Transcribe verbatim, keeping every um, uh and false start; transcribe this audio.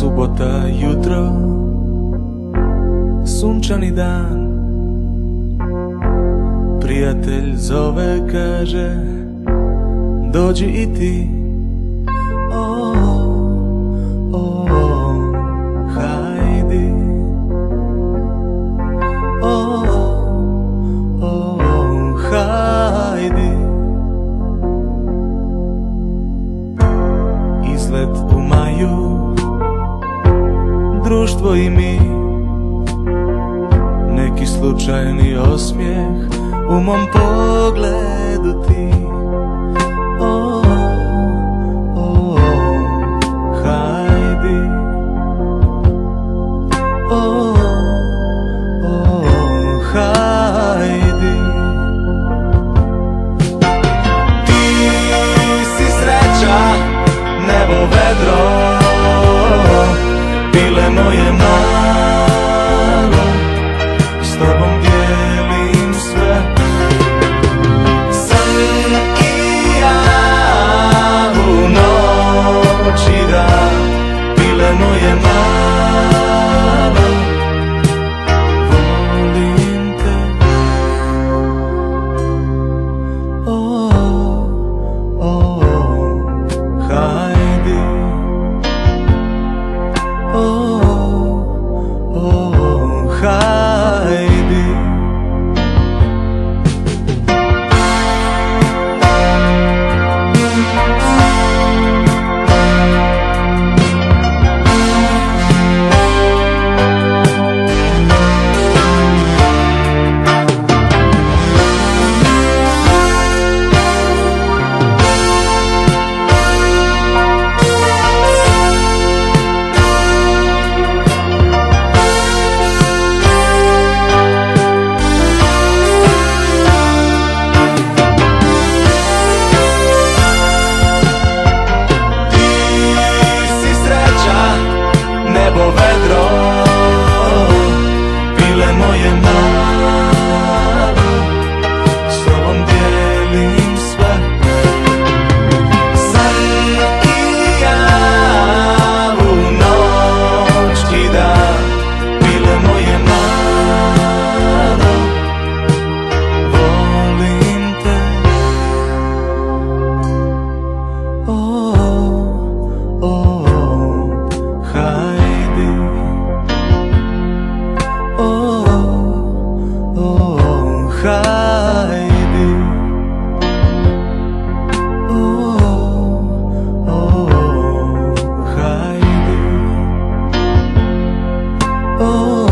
Subota jutro, sunčani dan, prijatelj zove, kaže dođi i ti. O, o, hajdi. O, o, hajdi. Izlet u maju, društvo i mi, neki slučajni osmijeh u mom pogledu ti. O, o, hajdi. O, o, hajdi. Ti si sreća, nebo, vedro, bile moje malo, s tobom dijelim sve. San i ja u noć i dan, bile moje malo, volim te. O, o, hajdi. O, o, hajdi. Nebo, vedro, bile moje malo, s tobom dijelim sve. San i ja u noć i dan, bile moje malo, volim te. O, o, hajdi. O, o, hajdi. O, o, hajdi. O,